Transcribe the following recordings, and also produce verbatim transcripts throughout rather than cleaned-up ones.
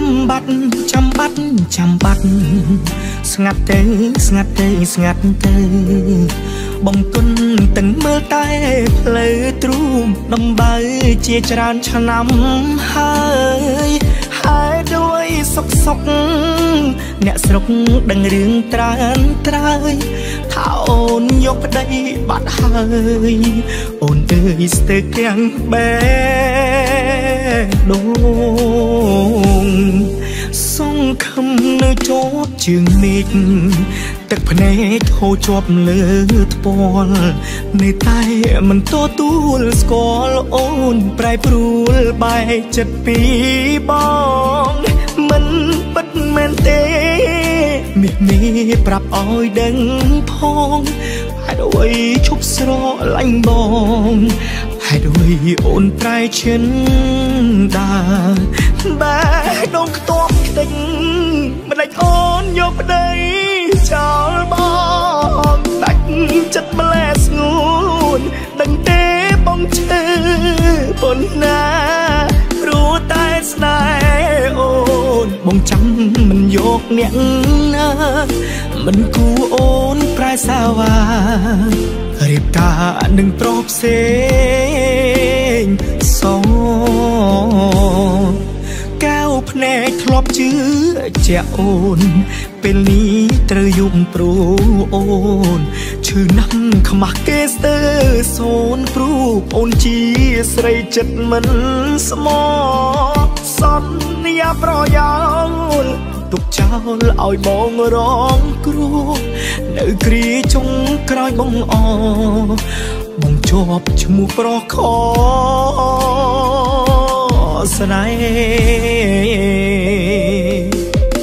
ចាំបាត់ចាំបាត់ចាំបាត់ស្ងាត់ទៅស្ងាត់ទៅស្ងាត់ទៅបងគុណទាំងមើលតែផ្លូវទ្រូងដំបើជាច្រើនឆ្នាំហើយហើយដោយសុកសុកអ្នកស្រុកដឹងរឿងត្រានត្រើយថាអូនយកប្តីបាត់ហើយអូនអើយស្ទើរទាំងបែដូងសង្ឃឹមនៅជាប់ជើងមេឃទឹកភ្នែកហូរជាប់លើថ្ពាល់នៅតែមិនទទួលស្គាល់អូនប្រែប្រួលបែកចិត្តពីបងមិនពិតមែនទេមាសមេប្រាប់ឲ្យដឹងផងហេតុអ្វីឈប់ស្រឡាញ់បងហេតុអ្វីអូនប្រែឈិនដាបែដងខ្ទាប់ខ្ទេចមិនដេចអូនយកប្តីចោលបងដាច់ចិត្តម្លែស្ងួនដឹងទេបងឈឺប៉ុណ្ណាព្រោះតែស្នេហ៍អូនបងចាំមិនយកអ្នកណាមិនគួរអូនប្រែសាវ៉ារៀបការនឹងប្រុសផ្សេងសងកែវភ្នែកធ្លាប់ជឿជាក់អូនពេលនេះត្រូវយំព្រោះអូនឈឺណាស់ខ្មាស់គេស្ទើរសូនព្រោះអូនជាស្រីចិត្តមិនស្មោះសន្យាប្រយោលទុកចោលឲ្យបងរងគ្រោះនៅគ្រាចុងក្រោយបងអបងជាប់ឈ្មោះប្រុសខស្នេហ៍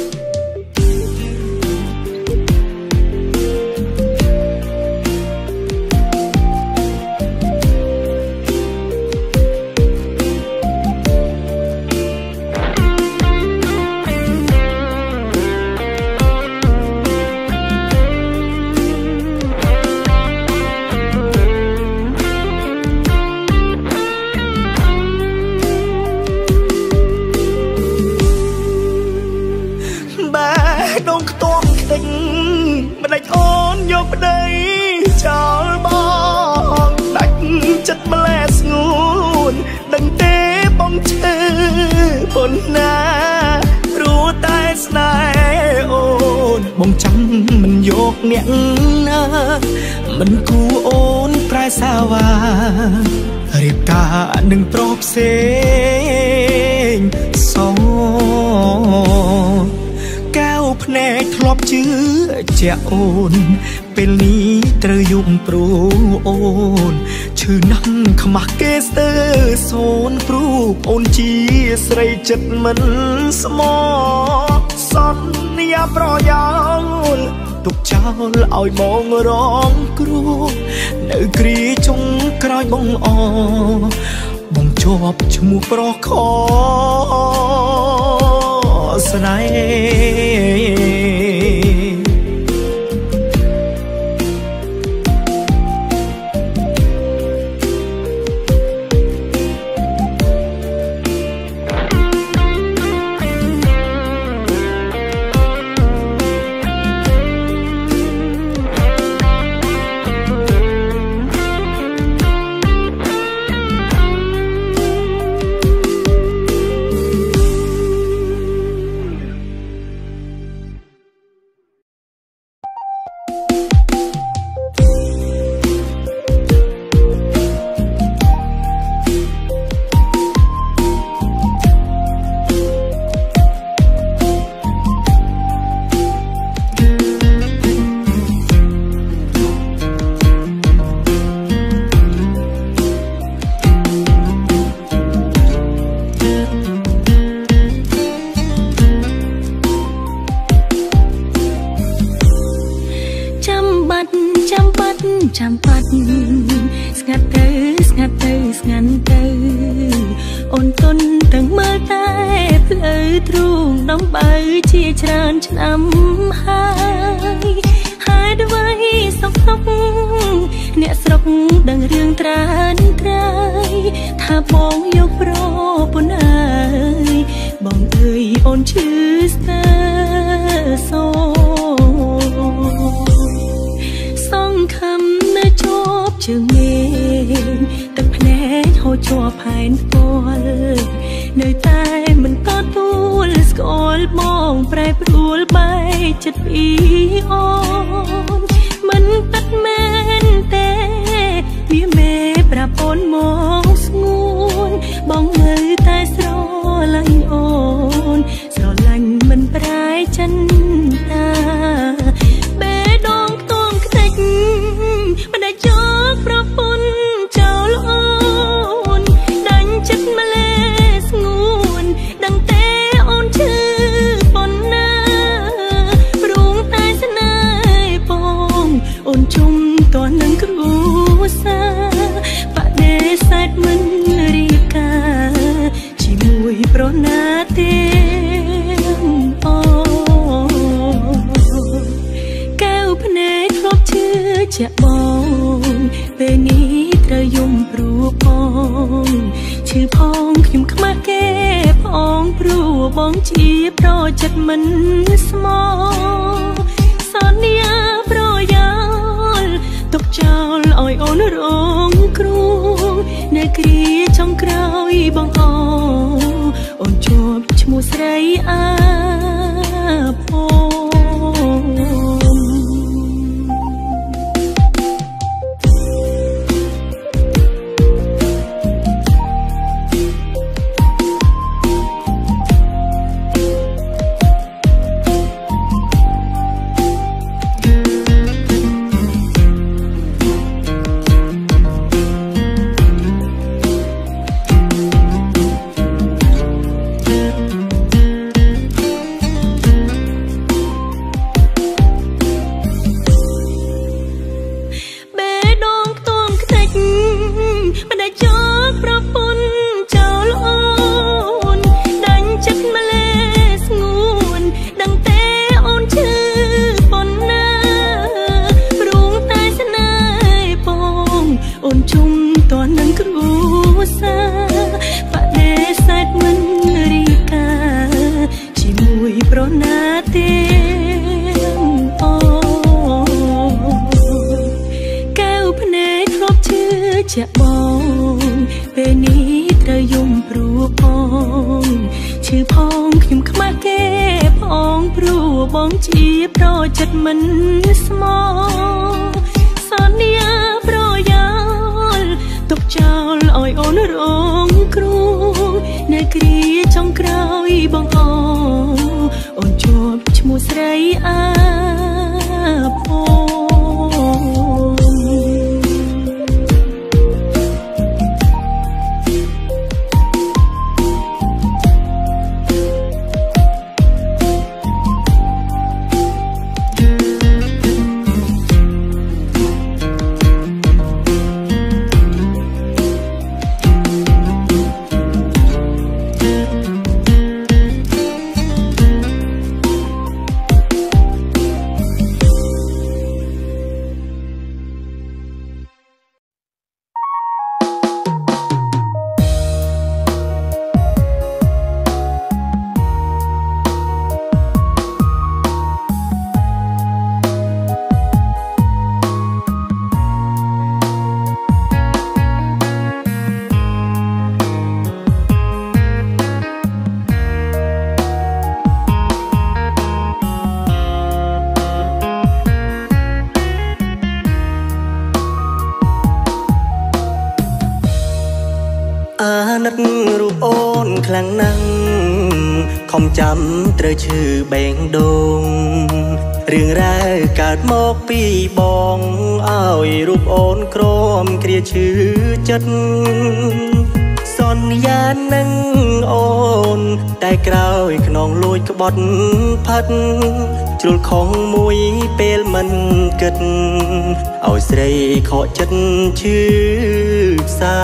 មិនដេចអូនយកប្តីចោលបងដាច់ចិត្តម្លែស្ងួនដឹងទេបងឈឺប៉ុណ្ណាព្រោះតែស្នេហ៍អូនបងចាំមិនយកអ្នកណាមិនគួរអូនប្រែសាវ៉ារៀបការនឹងប្រុសផ្សេងសងកែវភ្នែកធ្លាប់ជឿជាក់អូនពេលនេះត្រូវយំព្រោះអូនឈឺណាស់ខ្មាស់គេស្ទើរសូនព្រោះអូនជាស្រីចិត្តមិនស្មោះសន្យាប្រយោលទុកចោលឲ្យបងរងគ្រោះនៅគ្រាចុងក្រោយបងអបងជាប់ឈ្មោះប្រុសខស្នេហ៍ចាំបាត់ស្ងាត់ទៅស្ងាត់ទៅស្ងាត់ទៅអូនទុនទាំងមើលតែផ្លូវទ្រូងដំបើជាច្រើនឆ្នាំហើយហើយអ្វីសុកសុកអ្នកស្រុកដឹងរឿងត្រានត្រើយថាបងយកប្រពន្ធអើយបងអើយអូនឈឺស្ទើសោសង្ឃឹមនៅជាប់ជើងមេទឹកភ្នែកហូរជាប់ផែនផ្ទាល់នៅតែមិនតទួលស្គាល់បងប្រែប្រួលបែកចិត្តពីអូនមិនពិតមែនទេវាមេប្រាប់អូនមកស្ងួនបងនៅតែស្រឡាញ់អូនស្រឡាញ់មិនប្រែចិនតាបេះដូងខ្ទង់ខ្ទេចមិនได้យកប្រពន្ធចោលអូនដាញ់ចិត្តម្លេះស្ងួនដឹងទេអូនឈឺប៉ុណ្ណាព្រោះតែស្នេហ៍បងអូនជុំតនឹងគ្រួសារបដិសេធមិនរៀបការជាមួយប្រណាទេអូកែវភ្នែកធ្លាប់ជឿជាក់បងពេលនេះត្រូវយំព្រោះបងឈឺផងខ្ញុំខ្មាស់គេផងព្រោះបងជាប្រចិត្តមិនស្មោសន្យាប្រយោលទុកចោលឲ្យអូនរងគ្រោះនៅគ្រាចុងក្រោយបងអូអូនជាប់ឈ្មោះស្រីអាភពជាបងពេលនេះត្រូវយំព្រោះបងឈឺផងខ្ញុំខ្មាស់គេផងព្រោះបងជាប្រចិត្តមិនស្មោសន្យាប្រយោលទុកចោលឲ្យអូនរងគ្រោះនៅគ្រាចុងក្រោយបងអូអូនជាប់ឈ្មោះស្រីអាភពរូបអូនខ្លាំងណាស់ខំចាំត្រូវឈឺបែងដូងរឿងរ៉ាវកើតមកពីបងឲ្យរូបអូនក្រមគ្រាឈឺចិត្តសន្យានឹងអូនតែក្រោយខ្នងលួចក្បត់ផាត់ជ្រុលខំមួយពេលមិនគិតឲ្យស្រីខកចិត្តឈឺផ្សា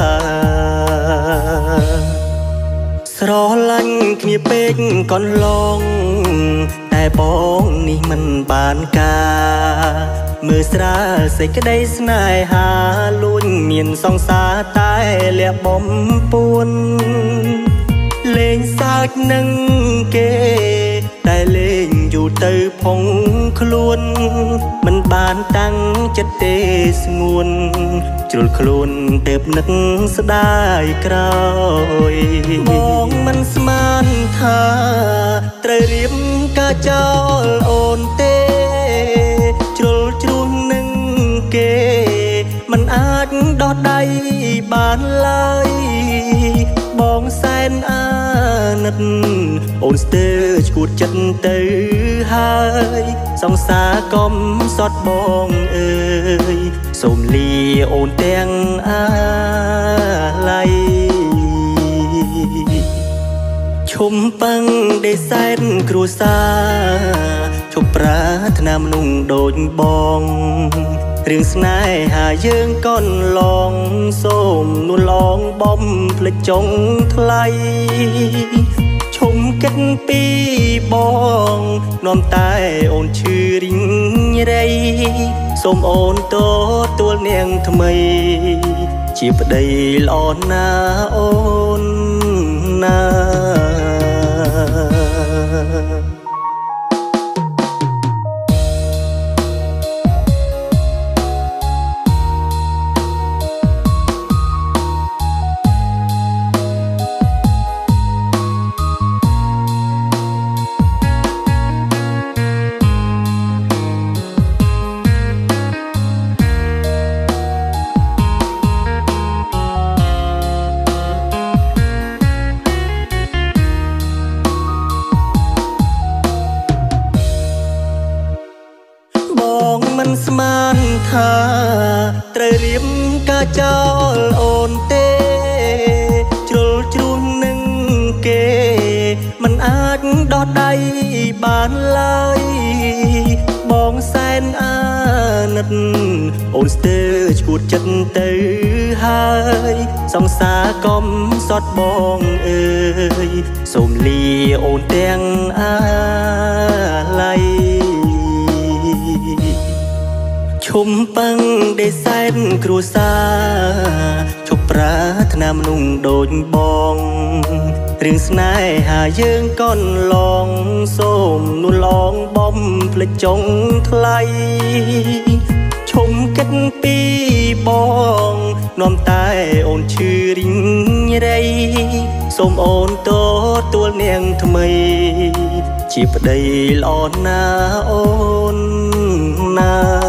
ស្រឡាញ់គ្នាពេកកន្លងតែបងនេះមិនបានការមើលស្រាលសេចក្តីស្នេហាលួញមានសង្សារតែលះបំពួនលេงสากนังเกแต่เลงอยู่เตอพงคลวนมันบานตั้งจะเตสงวนจุลคลวนเต็บนึกสดายกรอยมองมันสมานทาเตรเรียมกาเจ้าโอนเตจุลจุลนึงเกมันอาจดอดใดบานลายบองแสนอานัดโอนสเตอร์กูดจัดเตอหายสองสากอมสอดบองเอ่ยสมลีโอนแตงอะไรชมปังได้แสนครูซาชมปรารถนามนุ่งโดนบองเรื่องสนายหาเยื่องก้อนลองส้มนุ่นลองบอมพลจงทลายชมกันปีบองน้อมตายโอนชื่อริงไรส้มโอนโตตัวเนียงทำไมจีบได้หลอนนาโอนนามันสมานทาเตรเรียมกาเจ้าโอนเตจุลจุลนึงเกมันอาจดอดใดบานลายบองแสนอานัดโอนสเตอร์กูดจัดเตอหายสองสากอมสอดบองเอ่ยสมลีโอนแตงอะไรชมปังได้แสนครูซาชมปรารถนามนุ่งโดนบองเรื่องสนายหาเยื่องก้อนลองส้มนุ่นลองบอมพลจงทลายชมกันปีบองน้อมตายโอนชื่อริงไรส้มโอนโตตัวเนียงทำไมจีบได้หลอนนาโอนนา